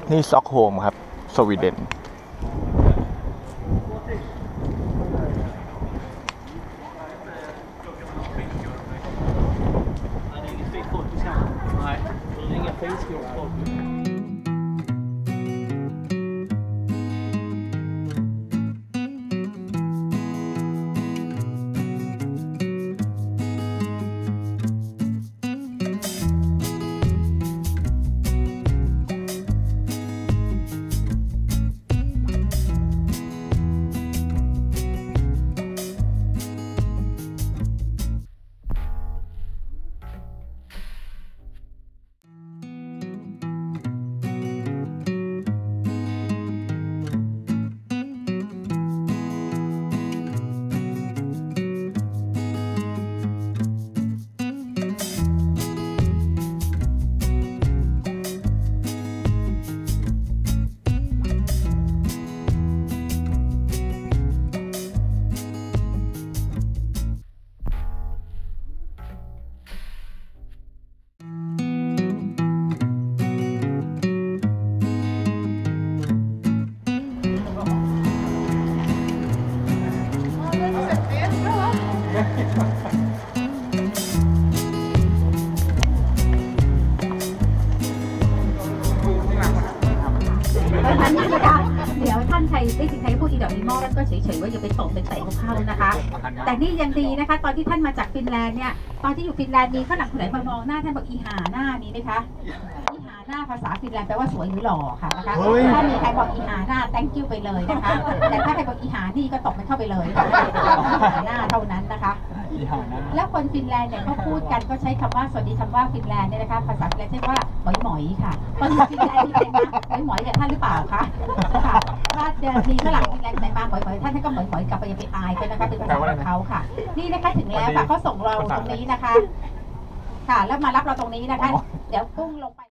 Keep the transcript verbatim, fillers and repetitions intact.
นี่ซ็อกโฮมครับสวีเดนเดี๋ยวท่านใครได้สิใครพูดอีดอกอีมอแล้วก็เฉยๆว่าอย่าไปตกไปเตะเขานะคะแต่นี่ยังดีนะคะตอนที่ท่านมาจากฟินแลนด์เนี่ยตอนที่อยู่ฟินแลนด์มีฝรั่งคนไหนมามองหน้าท่านบอกอีหาหน้ามีไหมคะอีหาหน้าภาษาฟินแลนด์แปลว่าสวยหรือหล่อค่ะนะคะถ้ามีใครบอกอีหาหน้า thank you ไปเลยนะคะแต่ถ้าใครบอกอีหานี่ก็ตกมันเข้าไปเลยอีหาหน้าเท่านั้นนะคะแล้วคนฟินแลนด์เนี่ยเขาพูดกันก็ใช้คำว่าสวัสดีคำว่าฟินแลนด์เนี่ยนะคะภาษาฟินแลนด์ใช้ว่าหมอยหมอยค่ะตอนอยู่ฟินแลนด์นี่เป็นนะหมอยหมอยกับท่านหรือเปล่าคะค่ะถ้าจะมีฝรั่งฟินแลนด์ไหนมาหมอยหมอยท่านท่านก็หมอยหมอยกลับไปอย่าไปอายกันนะคะเป็นภาษาของเขาค่ะนี่นะคะถึงแล้วค่ะเขาส่งเราตรงนี้นะคะค่ะแล้วมารับเราตรงนี้นะคะเดี๋ยวกุ้งลงไป